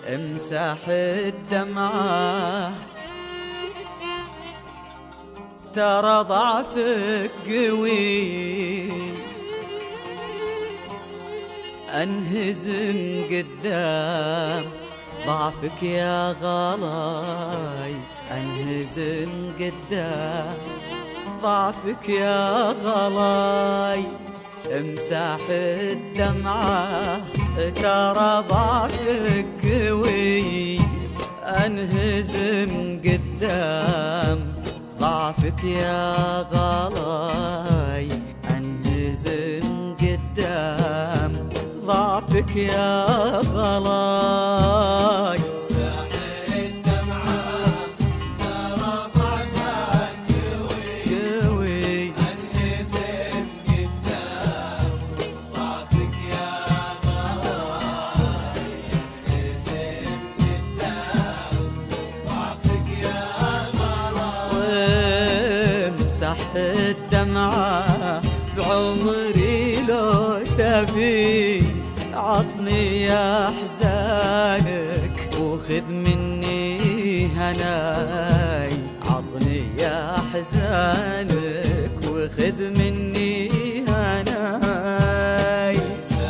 امسح الدمعة ترى ضعفك قوي، انهزم قدام ضعفك يا غلاي، انهزم قدام ضعفك يا غلاي. امسح الدمعة ترى ضعفك قوي، انهزم قدام ضعفك يا غلاي، انهزم قدام ضعفك يا غلاي. الدمعة بعمري لو تبي عطني يا أحزانك وخذ مني هناي، عطني يا أحزانك وخذ مني هناي.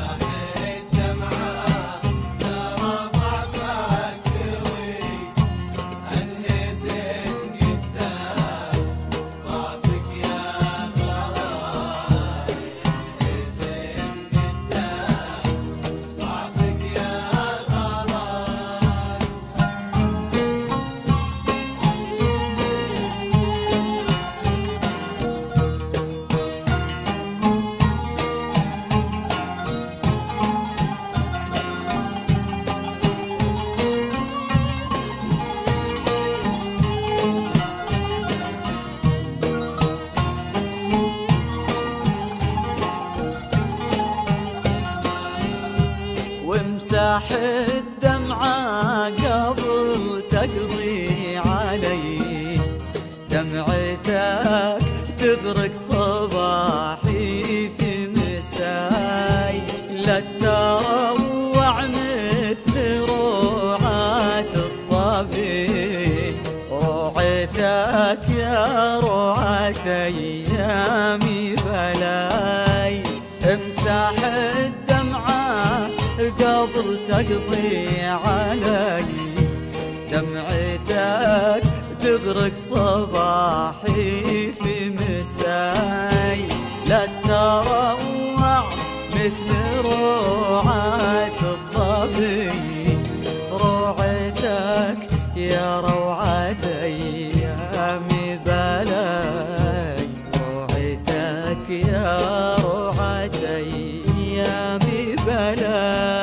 وامسح الدمعة قبل تقضي علي، دمعتك تغرق صباحي في مساي، لا تروع مثل روعة الظبي، روعتك يا روعة أيامي بلاي. امسح الدمعة قبل تقضي علي، دمعتك تغرق صباحي في مساي، لا تروع مثل روعة الظبي، روعتك يا روعة أيامي بلاي، روعتك يا روعة أيامي بلاي.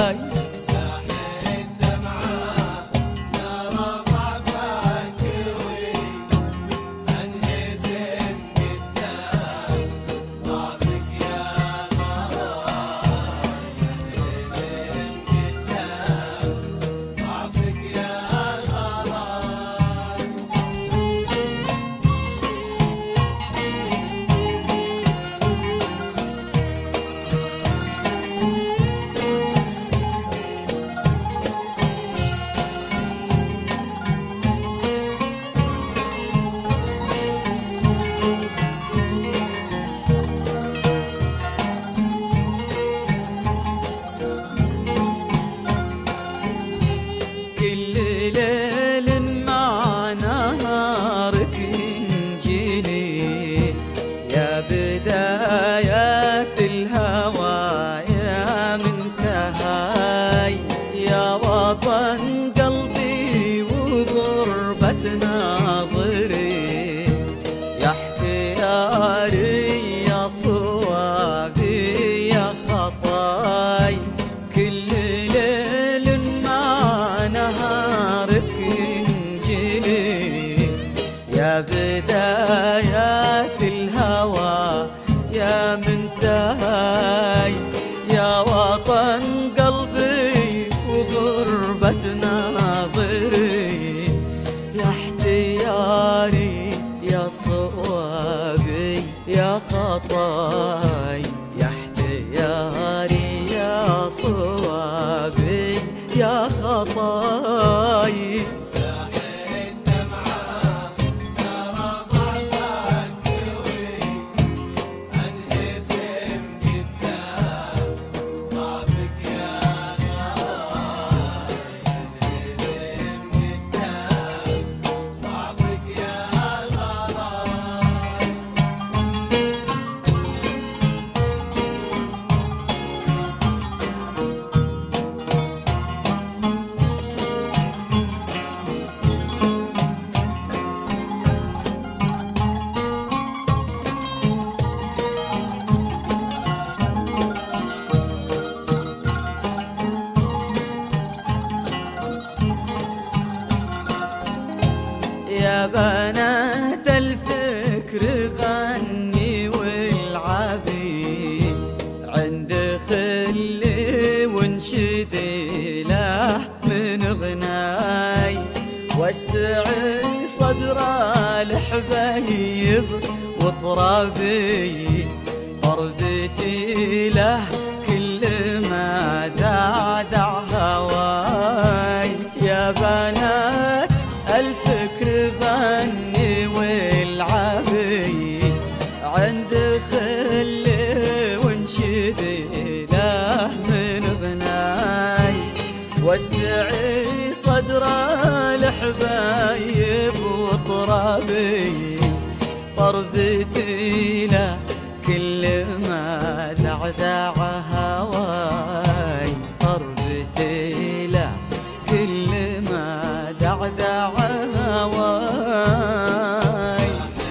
بدايات الهوى يا منتهاي، يا وطن قلبي وغربة ناظري، يا احتياري يا صوابي يا خطاي، كل ليل مع نهارك ينجلي، يا بدايات الهوى يا منتهاي، يا وطن قلبي وغربة ناظري. يا خطاي. يا بنات الفكر غني والعبي عند خلي وانشدي له من غناي. وسعي صدر الحبايب وطرابي طربتي له كل ما دعدع هواي. يا بنات الفكر غني والعبي عند خلي وانشدي له من غناي. وسعي صدر الحبايب وطرابي طربتي له كل ما دعدع هواي. طربتي له كل ما دعدع هواي.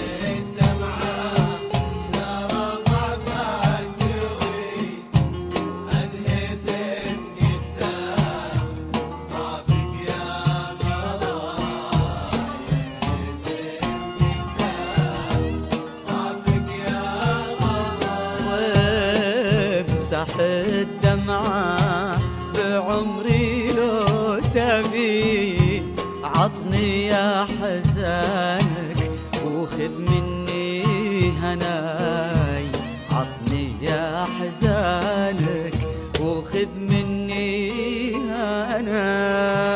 وامسح الدمعة بعمري لو تبي. عطني يا حزانك وخذ مني هناي. عطني يا حزانك وخذ مني هناي.